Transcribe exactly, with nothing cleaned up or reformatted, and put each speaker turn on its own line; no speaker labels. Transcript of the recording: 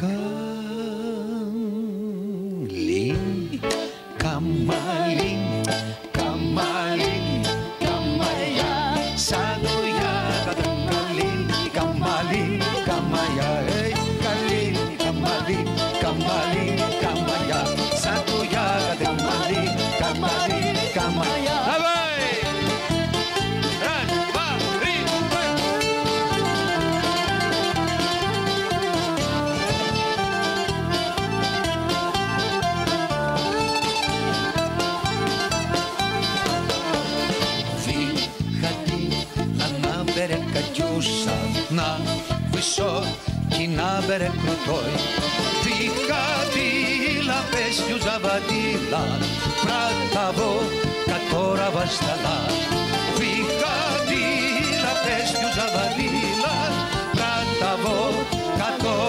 Καμάλι, καμάλι, καμάλι, καμαλιά, σαν ουλιά κατακαλεί, καμάλι, καμαλιά, ε, καλή, καμάλι, καμάλι, καμαλιά, σαν ουλιά κατακαλεί, καμάλι, καμαλιά. Κατιούσα να βυσώ κι να μπερε κροτόι Δικατήλα πέσιου ζαβατήλα Πραταβώ κατόρα βασταλά Δικατήλα πέσιου ζαβατήλα Πραταβώ κατόρα